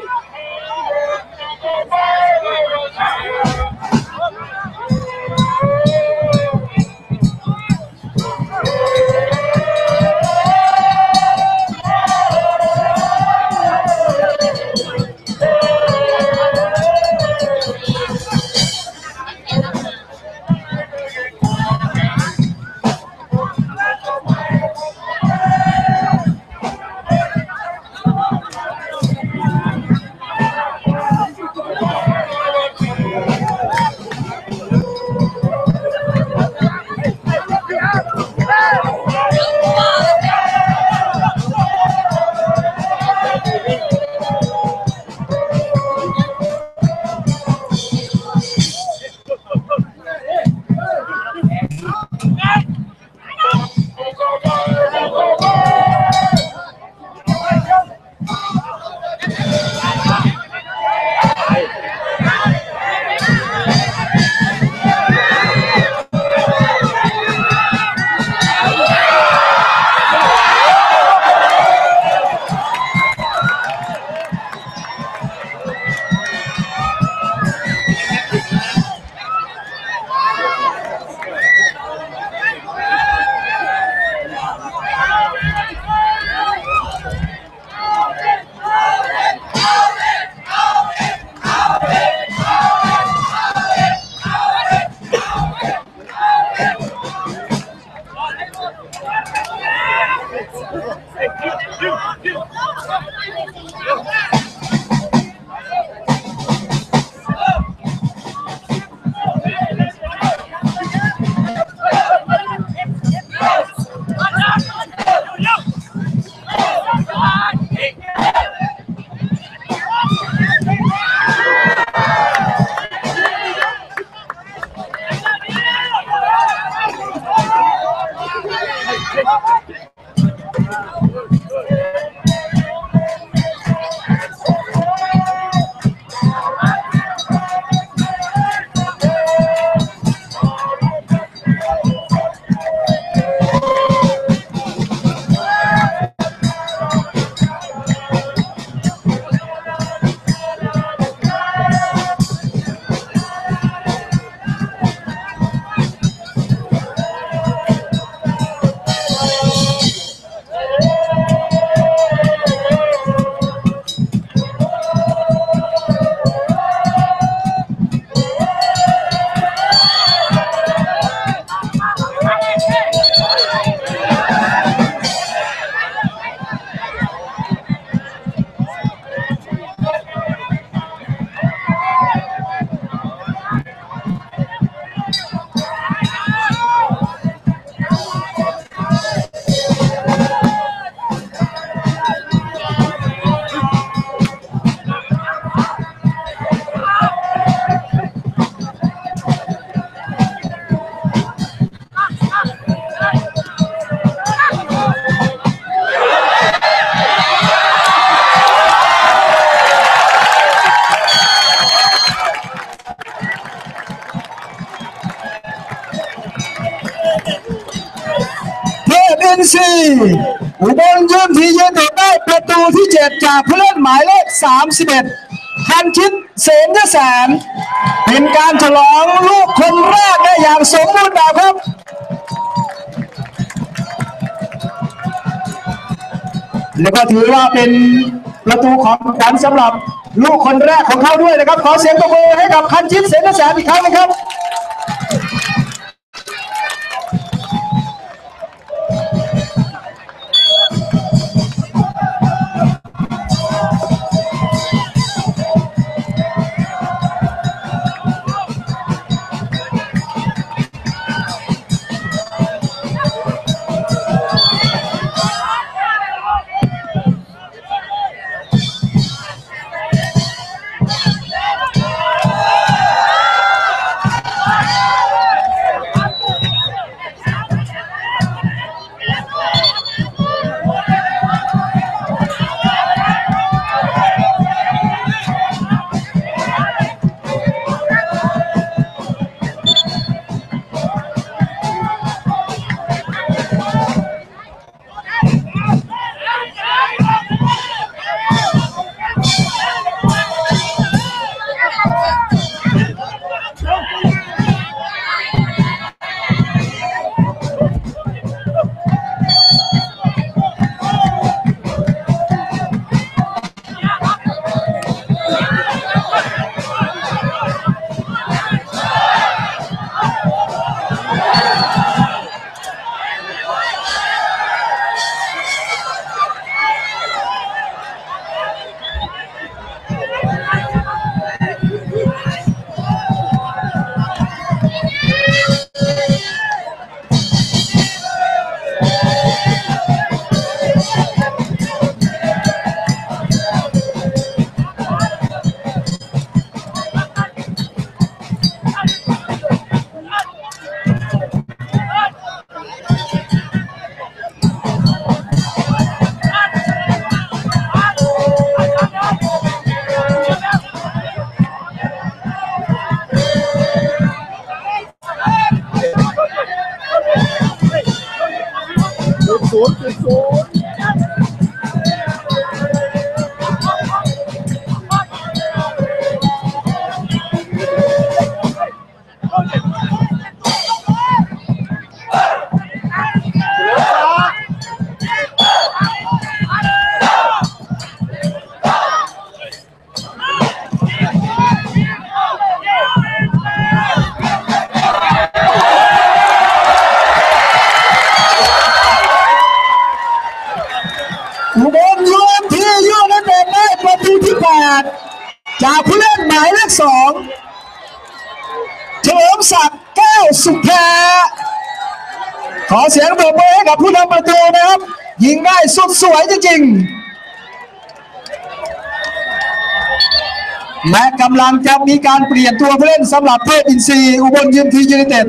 ซีอุบลยืนทียืนเด็ดได้ประตูที่เจ็ดจากผู้เล่นหมายเลขสามสิบเอ็ดคันชิตเสนยแสนเป็นการฉลองลูกคนแรกได้อย่างสมบูรณ์แบบครับแล้วก็ถือว่าเป็นประตูของขวัญสำหรับลูกคนแรกของเขาด้วยนะครับขอเสียงปรบมือให้กับคันชิตเสนยแสนอีกครั้งนะครับศูนย์จุดศูนย์อุบลยูเอ็มทียูเอ็มทีได้ประตูที่แปดจากผู้เล่นหมายเลขสองเฉลิมศักดิ์แก้วสุแพขอเสียงปรบมือให้กับผู้ทำประตูนะครับยิงได้สุดสวยจริงๆและกำลังจะมีการเปลี่ยนตัวผู้เล่นสำหรับเทพอินทรีย์อุบลยูเอ็มทียูไนเต็ด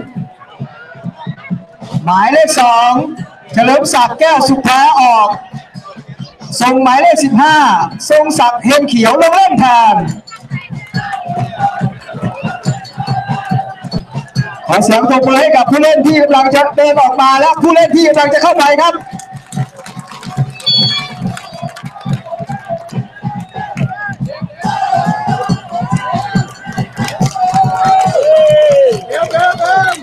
หมายเลขสองเฉลิมศักดิ์แก้วสุแพออกส่งหมายเลขสิบห้าทรงศักดิ์เฮมเขียวลงเล่นแทนขอเสียงปรบมือให้กับผู้เล่นที่กำลังจะเดินออกมาและผู้เล่นที่กำลังจะเข้าไปครับเดี๋ยวเดี๋ยวเดี๋ยว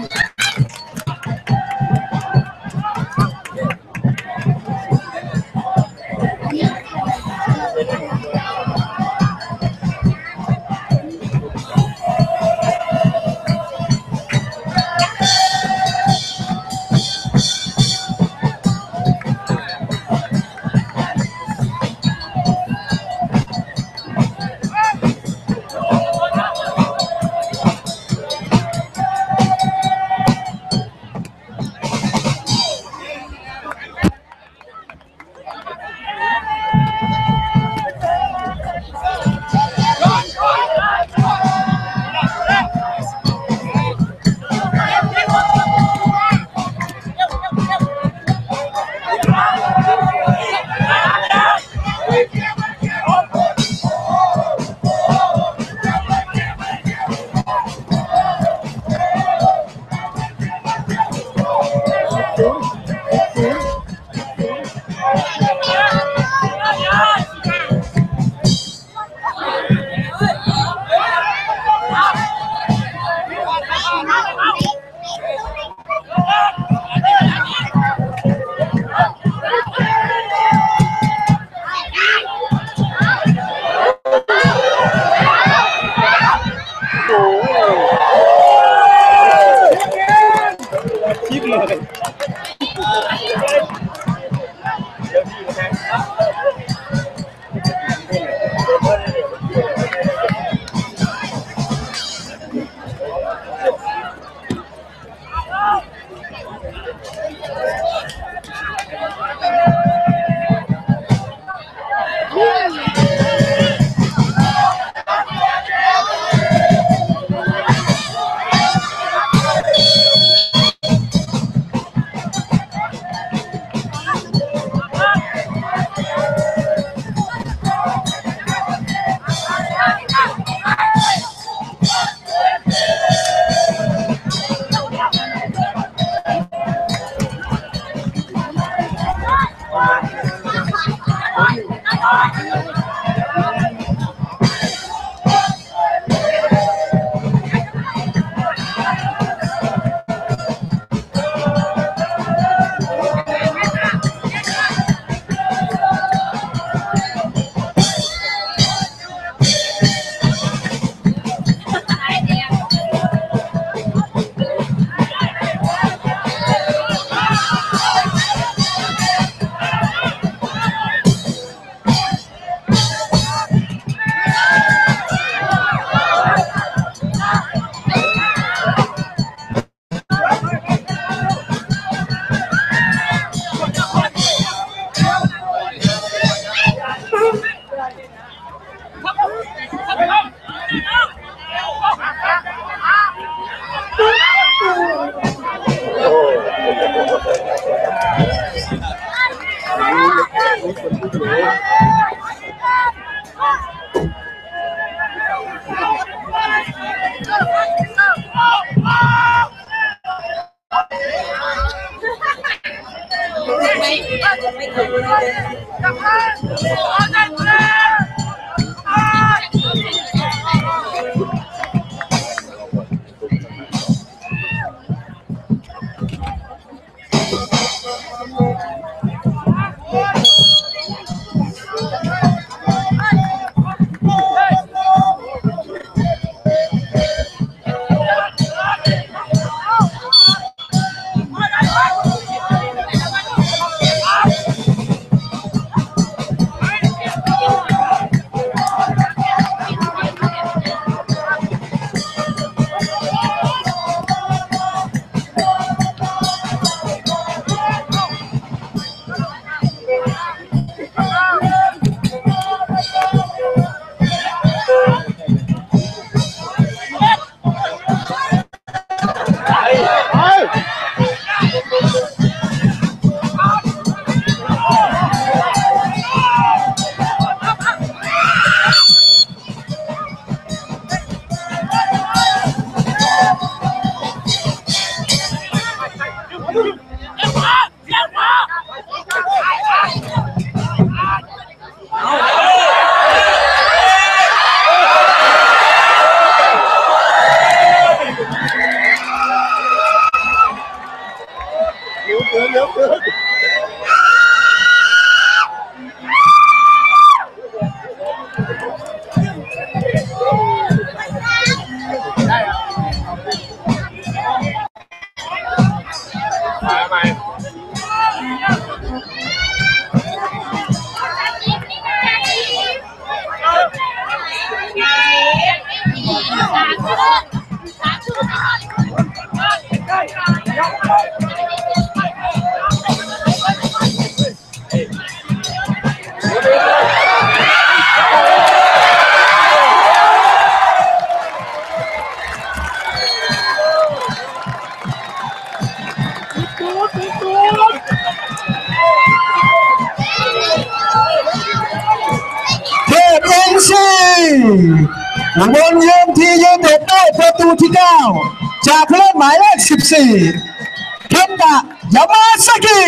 อุบลยูทียูไนเต็ดได้ประตูที่เก้าจากผู้เล่นหมายเลขสิบสี่เคนตะยามาซากิ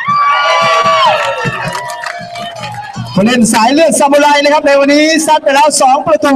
ผู้เล่นสายเลือดซามูไรนะครับในวันนี้ซัดไปแล้วสองประตู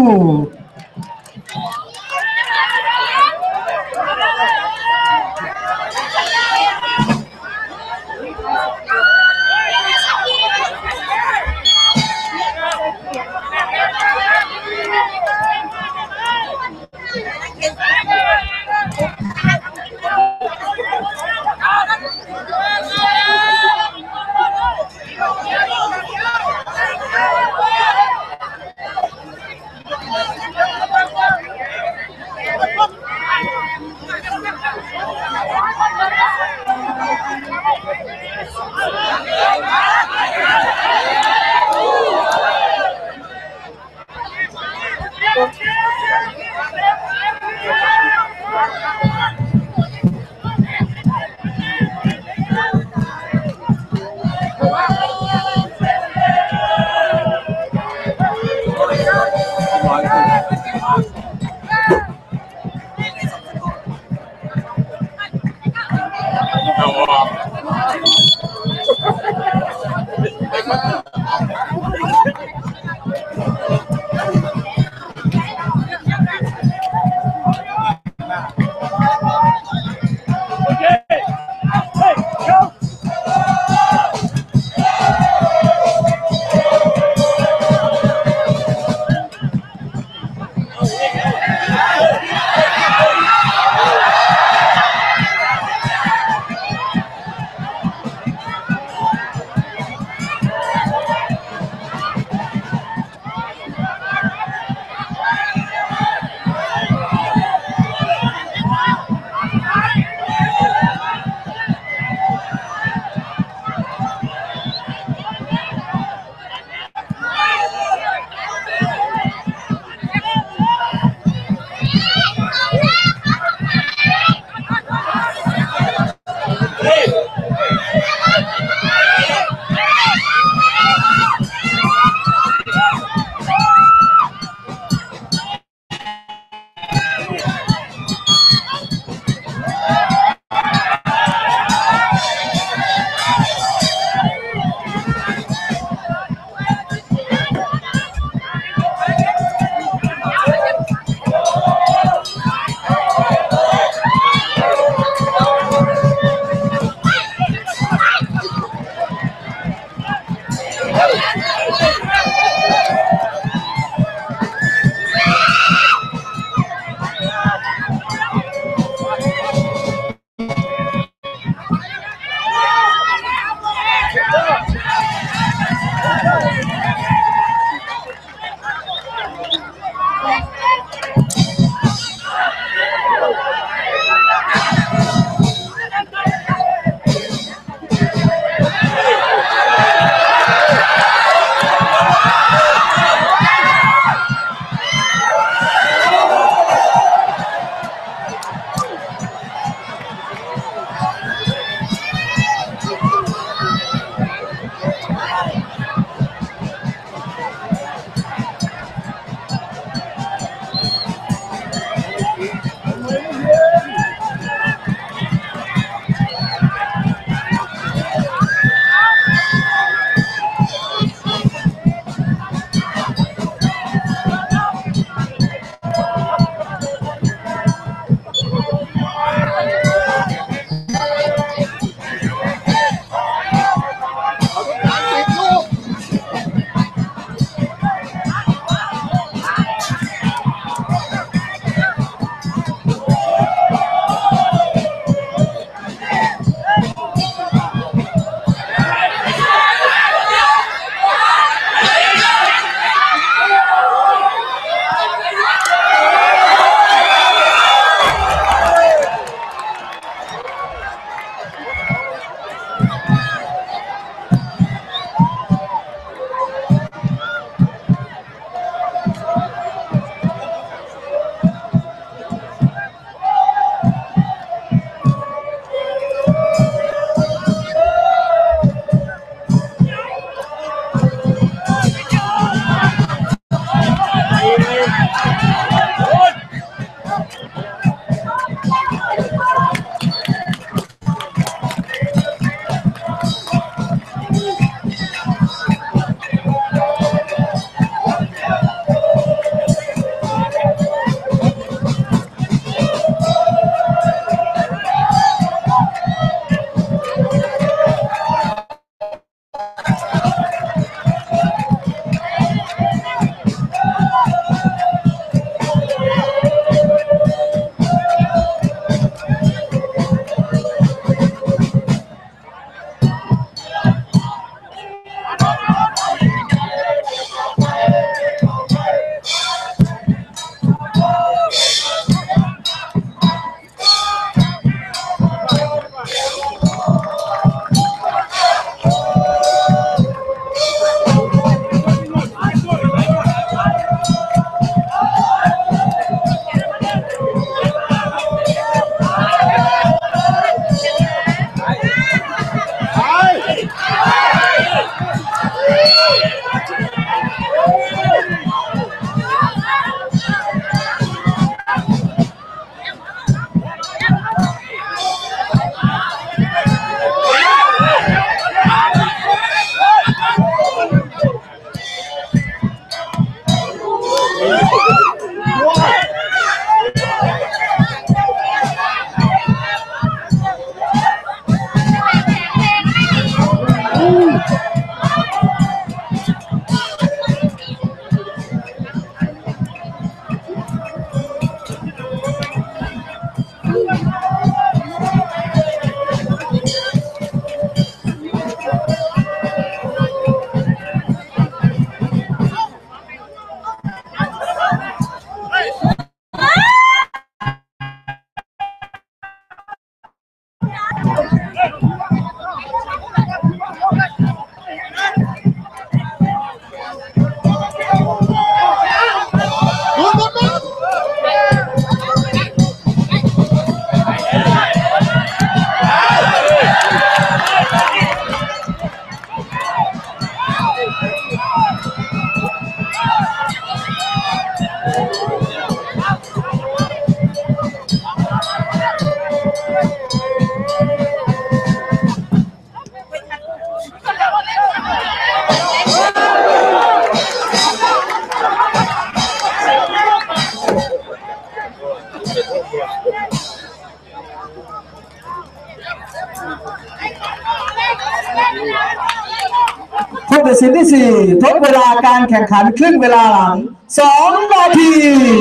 ผู้ตัดสินที่สี่ทดเวลาการแข่งขันครึ่งเวลาหลังสองนาที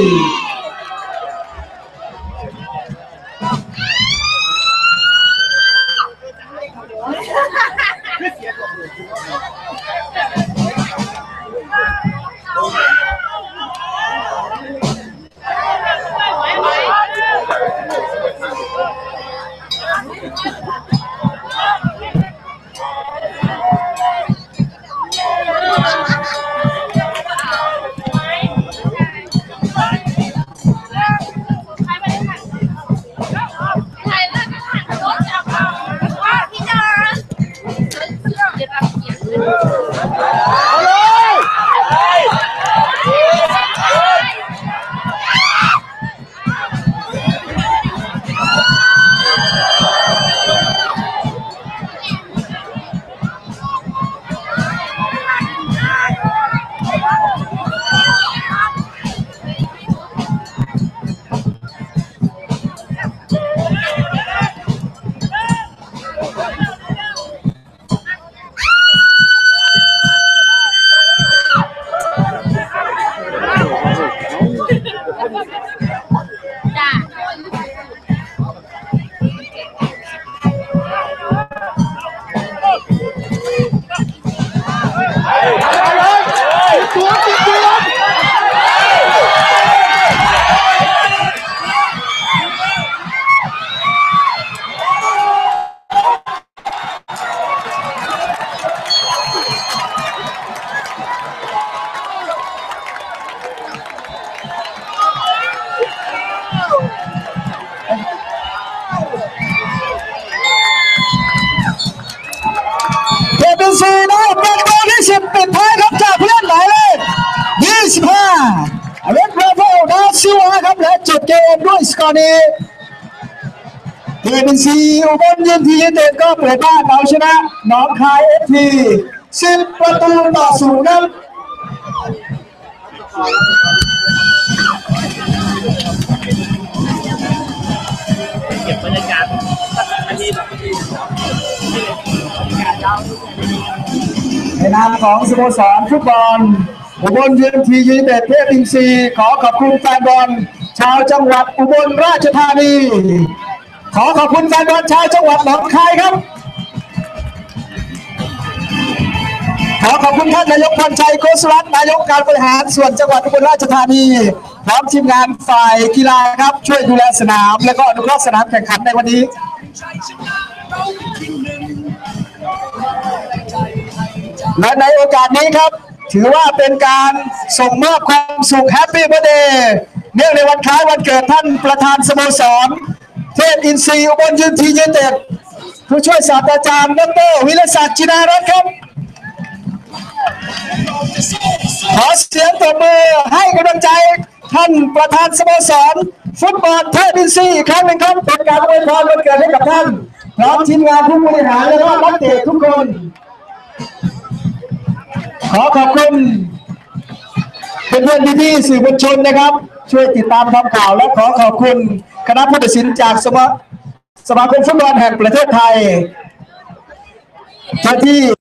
สี่ได้เป็นโกลที่สิบปิดท้ายครับจากผู้เล่นหมายเลขยี่สิบห้าอเล็กเรเวลดาซิวาครับและจบเกมด้วยสกอร์นี้เอเป็นซีอุบลยืนทียืนเต็ดก็เปิดบ้านเอาชนะหนองคายเอฟทีสิบประตูต่อศูนย์ครับเก็บบรรยากาศสักนาทีสองนาทีบรรยากาศยาวในนามของสโมสรฟุตบอลอุบลยูเอ็มทียูไนเต็ดเทพอินทรีย์ขอขอบคุณแฟนบอลชาวจังหวัดอุบลราชธานีขอขอบคุณแฟนบอลชาวจังหวัดหนองคายครับขอขอบคุณท่านนายกพรชัยโกศรัตน์นายกการบริหารส่วนจังหวัดอุบลราชธานีพร้อมทีมงานฝ่ายกีฬาครับช่วยดูแลสนามและก็อนุเคราะห์สนามแข่งขันในวันนี้และในโอกาสนี้ครับถือว่าเป็นการส่งมอบความสุขแฮปปี้เบิร์ธเดย์เนื่องในวันคล้ายวันเกิดท่านประธานสโมสรเทพอินทรีย์อุบลยูเอ็มทียูไนเต็ดผู้ช่วยศาสตราจารย์ดร.วิรศักดิ์จินารัตน์ครับขอเสียงปรบมือให้กำลังใจท่านประธานสโมสรฟุตบอลเทพอินทรีย์อีกครั้งหนึ่งครับเป็นการอวยพรวันเกิดให้กับท่านพร้อมทีมงานผู้บริหารและก็นักเตะทุกคนขอขอบคุณเพื่อนๆพี่ๆสื่อมวลชนนะครับช่วยติดตามทำข่าวและขอขอบคุณคณะผู้ตัดสินจากสมาคมฟุตบอลแห่งประเทศไทยที่